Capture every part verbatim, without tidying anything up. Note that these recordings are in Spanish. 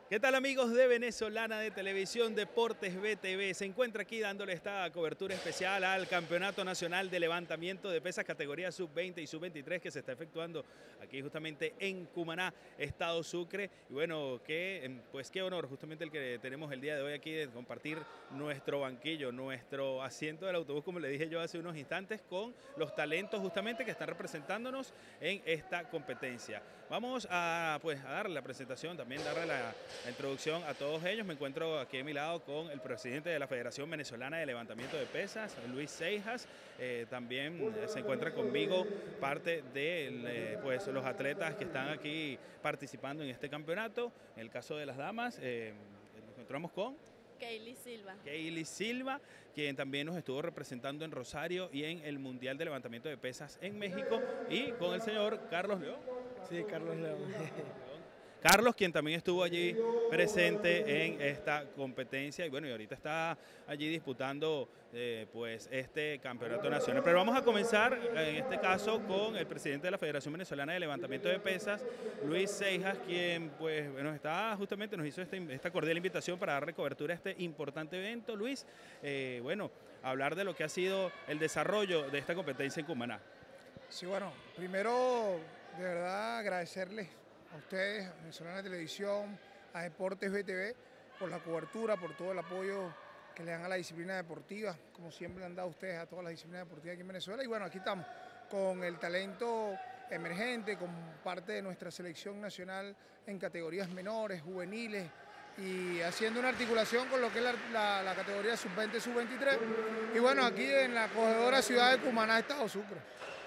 ¿Qué tal amigos de Venezolana de Televisión Deportes B T V? Se encuentra aquí dándole esta cobertura especial al Campeonato Nacional de Levantamiento de Pesas categoría sub veinte y sub veintitrés que se está efectuando aquí justamente en Cumaná, Estado Sucre. Y bueno, qué, pues qué honor justamente el que tenemos el día de hoy aquí de compartir nuestro banquillo, nuestro asiento del autobús, como le dije yo hace unos instantes, con los talentos justamente que están representándonos en esta competencia. Vamos a, pues, a darle la presentación, también darle la la introducción a todos ellos. Me encuentro aquí a mi lado con el presidente de la Federación Venezolana de Levantamiento de Pesas, Luis Seijas. Eh, también se encuentra conmigo parte de eh, pues, los atletas que están aquí participando en este campeonato. En el caso de las damas, eh, nos encontramos con Keily Silva. Keily Silva, quien también nos estuvo representando en Rosario y en el Mundial de Levantamiento de Pesas en México, y con el señor Carlos León. Sí, Carlos León. Carlos, quien también estuvo allí presente en esta competencia y bueno, y ahorita está allí disputando eh, pues este campeonato nacional. Pero vamos a comenzar en este caso con el presidente de la Federación Venezolana de Levantamiento de Pesas, Luis Seijas, quien pues bueno, está justamente nos hizo este, esta cordial invitación para darle cobertura a este importante evento. Luis, eh, bueno, hablar de lo que ha sido el desarrollo de esta competencia en Cumaná. Sí, bueno, primero de verdad agradecerles a ustedes, a Venezolana Televisión, a Deportes B T V, por la cobertura, por todo el apoyo que le dan a la disciplina deportiva, como siempre le han dado ustedes a todas las disciplinas deportivas aquí en Venezuela. Y bueno, aquí estamos con el talento emergente, con parte de nuestra selección nacional en categorías menores, juveniles, y haciendo una articulación con lo que es la, la, la categoría sub veinte, sub veintitrés. Y bueno, aquí en la acogedora ciudad de Cumaná, Estado Sucre.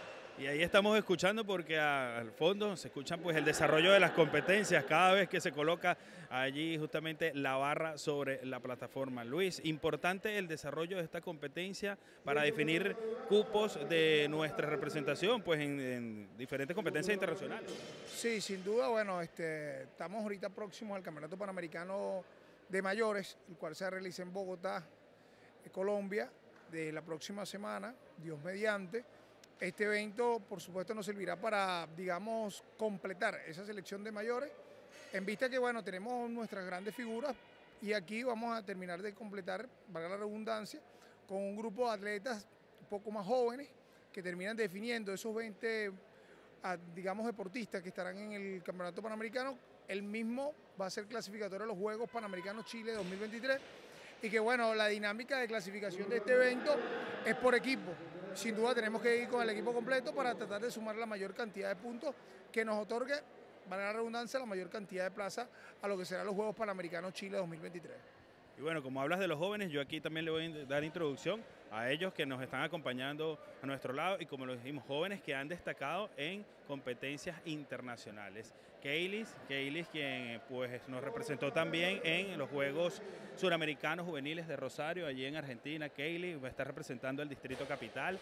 Y ahí estamos escuchando porque a, al fondo se escuchan pues el desarrollo de las competencias cada vez que se coloca allí justamente la barra sobre la plataforma. Luis, importante el desarrollo de esta competencia para definir cupos de nuestra representación pues en, en diferentes competencias internacionales. Sí, sin duda, bueno, este, estamos ahorita próximos al Campeonato Panamericano de Mayores, el cual se realiza en Bogotá, Colombia, de la próxima semana, Dios mediante. Este evento, por supuesto, nos servirá para, digamos, completar esa selección de mayores, en vista que, bueno, tenemos nuestras grandes figuras y aquí vamos a terminar de completar, valga la redundancia, con un grupo de atletas un poco más jóvenes que terminan definiendo esos veinte, digamos, deportistas que estarán en el Campeonato Panamericano. El mismo va a ser clasificatorio a los Juegos Panamericanos Chile dos mil veintitrés y que, bueno, la dinámica de clasificación de este evento es por equipo. Sin duda tenemos que ir con el equipo completo para tratar de sumar la mayor cantidad de puntos que nos otorgue, para la redundancia, la mayor cantidad de plazas a lo que serán los Juegos Panamericanos Chile dos mil veintitrés. Y bueno, como hablas de los jóvenes, yo aquí también le voy a dar introducción a ellos que nos están acompañando a nuestro lado y como lo dijimos, jóvenes que han destacado en competencias internacionales. Keily, Keily quien pues nos representó también en los Juegos Suramericanos Juveniles de Rosario, allí en Argentina. Keily va a estar representando el Distrito Capital.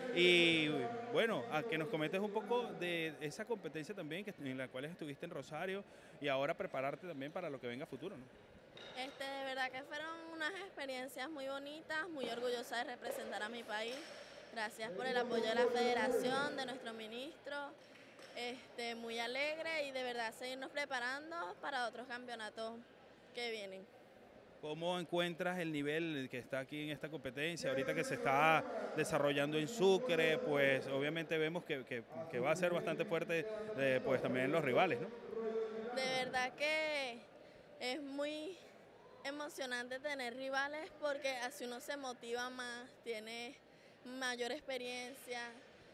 Y bueno, a que nos comentes un poco de esa competencia también que, en la cual estuviste en Rosario y ahora prepararte también para lo que venga a futuro, ¿no? Este, de verdad que fueron unas experiencias muy bonitas, muy orgullosa de representar a mi país. Gracias por el apoyo de la federación, de nuestro ministro. Este, muy alegre y de verdad seguirnos preparando para otros campeonatos que vienen. ¿Cómo encuentras el nivel que está aquí en esta competencia? Ahorita que se está desarrollando en Sucre, pues obviamente vemos que, que, que va a ser bastante fuerte eh, pues también los rivales, ¿no? De verdad que es muy emocionante tener rivales porque así uno se motiva más, tiene mayor experiencia.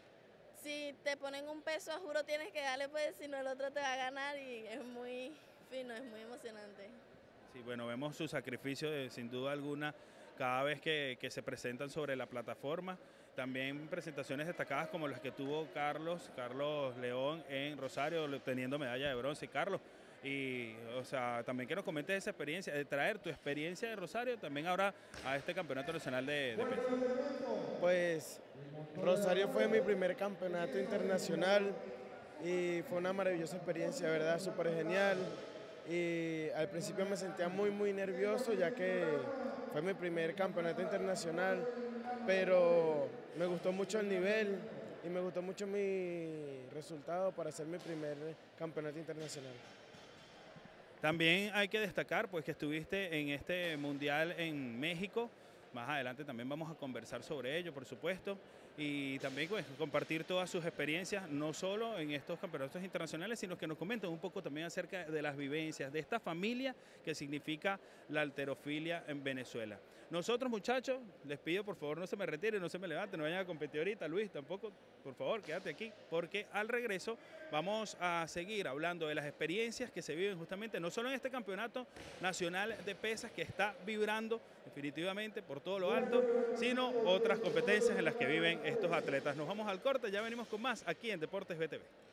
Si te ponen un peso, juro tienes que darle, pues si no el otro te va a ganar y es muy fino, es muy emocionante. Sí, bueno, vemos su sacrificio de, sin duda alguna cada vez que, que se presentan sobre la plataforma. También presentaciones destacadas como las que tuvo Carlos, Carlos León en Rosario, obteniendo medalla de bronce. Carlos, y o sea, también que nos comentes esa experiencia, de traer tu experiencia de Rosario también ahora a este Campeonato Nacional de, de Pesas. Pues Rosario fue mi primer campeonato internacional y fue una maravillosa experiencia, ¿verdad? Súper genial. Y al principio me sentía muy, muy nervioso ya que fue mi primer campeonato internacional, pero me gustó mucho el nivel y me gustó mucho mi resultado para ser mi primer campeonato internacional. También hay que destacar pues que estuviste en este mundial en México. Más adelante también vamos a conversar sobre ello, por supuesto, y también pues, compartir todas sus experiencias, no solo en estos campeonatos internacionales, sino que nos comenten un poco también acerca de las vivencias de esta familia que significa la halterofilia en Venezuela. Nosotros, muchachos, les pido por favor no se me retiren, no se me levanten, no vayan a competir ahorita. Luis, tampoco, por favor, quédate aquí, porque al regreso vamos a seguir hablando de las experiencias que se viven justamente, no solo en este campeonato nacional de pesas que está vibrando definitivamente por todo lo alto, sino otras competencias en las que viven estos atletas. Nos vamos al corte, ya venimos con más aquí en Deportes B T V.